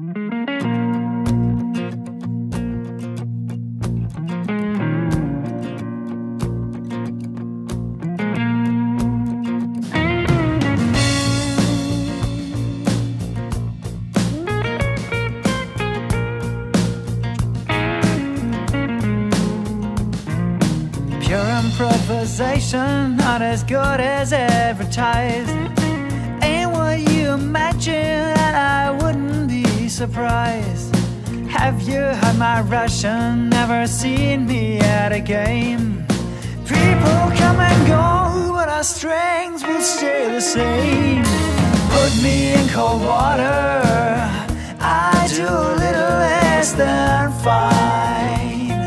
Improvisation, not as good as advertised. Ain't what you imagine, and I wouldn't be surprised. Have you heard my Russian? Never seen me at a game. People come and go, but our strengths will stay the same. Put me in cold water, I do a little less than fine.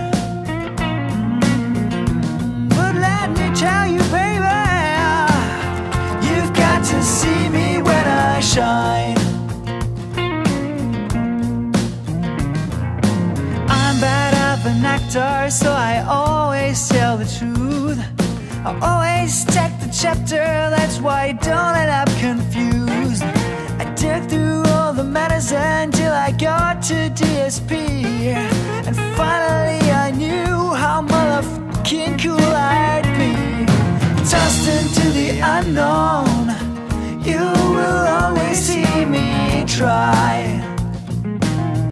Tell you, baby, you've got to see me when I shine. I'm bad of an actor, so I always tell the truth. I always check the chapter, that's why I don't end up confused. I dug through all the medicine till I got to DSP, and finally I knew how motherfucking cool I'd be. Tossed into the unknown, you will always see me try.